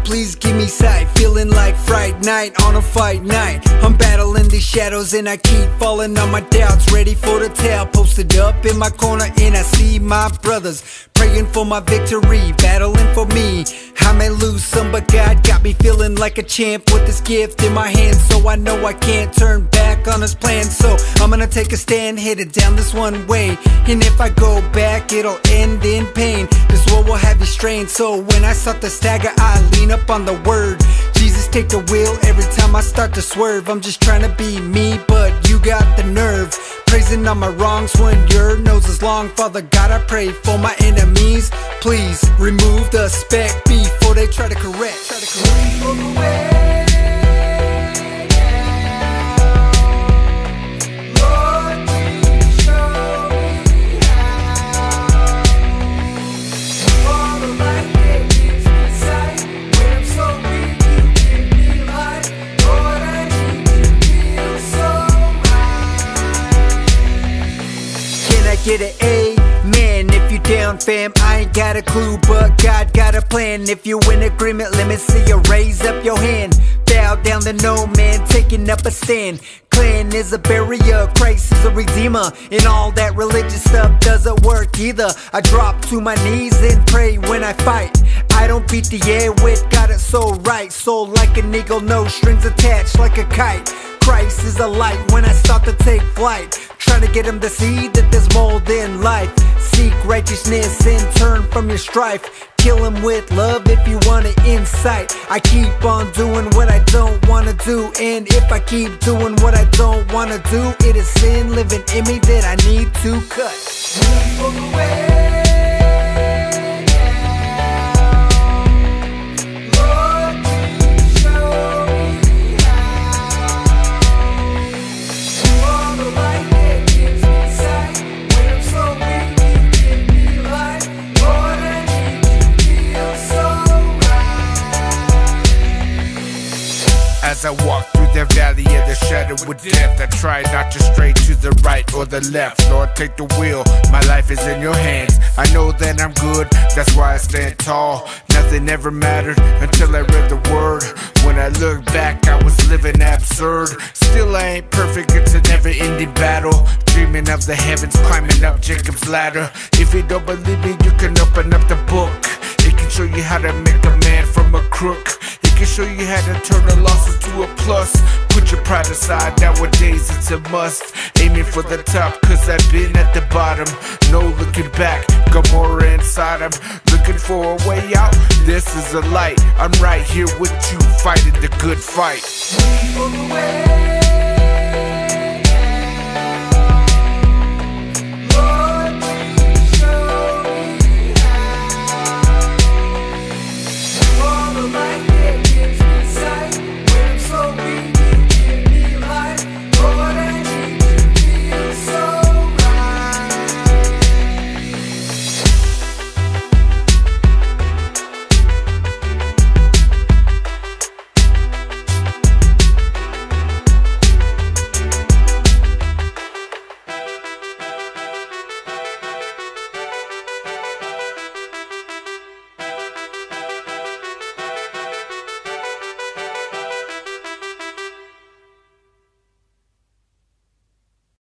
please give me sight. Feeling like Fright Night on a fight night. I'm battling these shadows and I keep falling on my doubts. Ready for the tale, posted up in my corner and I see my brothers praying for my victory, battling for me. I may lose some, but God got me feeling like a champ with this gift in my hand. So I know I can't turn back on His plan. So I'm gonna take a stand, headed down this one way. And if I go back, it'll end in pain. This world will have you strained. So when I start to stagger, I lean up on the word. Jesus, take the wheel every time I start to swerve. I'm just trying to be me, but you got the nerve. Praising on my wrongs when your nose is long. Father God, I pray for my enemies. Please remove the speck before they try to correct. Get an amen if you down, fam. I ain't got a clue, but God got a plan. If you in agreement, let me see you raise up your hand. Bow down to no man, taking up a stand. Clan is a barrier, Christ is a redeemer. And all that religious stuff doesn't work either. I drop to my knees and pray when I fight. I don't beat the air with God, it's so right. Soul like an eagle, no strings attached like a kite. Christ is a light when I start to take flight. Trying to get them to see that there's more than life. Seek righteousness and turn from your strife. Kill him with love if you want an insight. I keep on doing what I don't want to do. And if I keep doing what I don't want to do, it is sin living in me that I need to cut. Move away. As I walk through the valley of the shadow of death, I try not to stray to the right or the left. Lord, take the wheel, my life is in your hands. I know that I'm good, that's why I stand tall. Nothing ever mattered until I read the word. When I look back, I was living absurd. Still I ain't perfect, it's a never-ending battle. Dreaming of the heavens, climbing up Jacob's ladder. If you don't believe me, you can open up the book. It can show you how to make a man from a crook. It can show you how to turn a loss into a plus. Put your pride aside, nowadays it's a must. Aiming for the top, cause I've been at the bottom. No looking back, Gomorrah inside, I'm looking for a way out. This is a light, I'm right here with you, fighting the good fight. Move away.